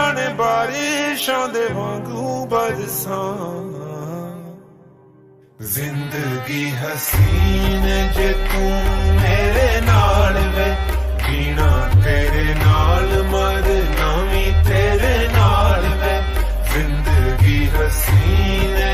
जाने बारिशां दे वांगू बरसां। जिंदगी हसीन जे तू मेरे नाल वे, जीना तेरे नाल मरना भी तेरे नाल वे। जिंदगी हसीन